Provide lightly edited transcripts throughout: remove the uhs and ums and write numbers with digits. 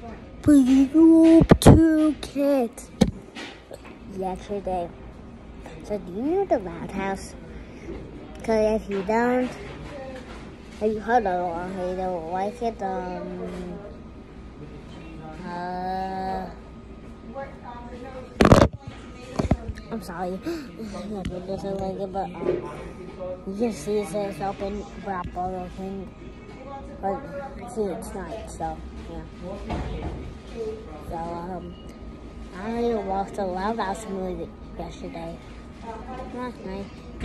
Group 2 kids yesterday. So do you know the Loud House? Because if you don't, if you hold on, you don't like it, I'm sorry if it doesn't like it, but you can see it says open, but see it's night, so yeah. So I watched the Loud House movie yesterday. Last night.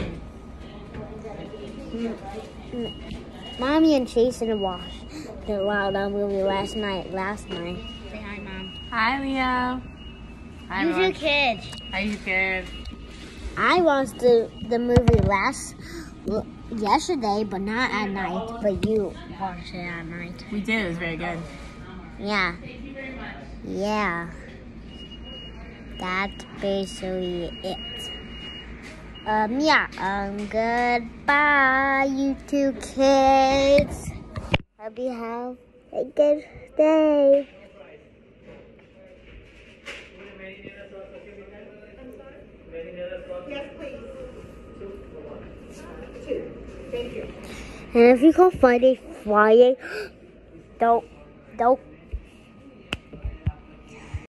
Mommy and Jason watched the Loud House movie last night. Say hi, Mom. Hi, Leo. Hi, You Mom. two kids. How you good? I watched the movie yesterday, but not at night. But you watched it at night. We did. It was very good. Yeah. Yeah. That's basically it. Goodbye, you two kids. Hope you have a good day. Yes, please. 2. Thank you. And if you call Friday, don't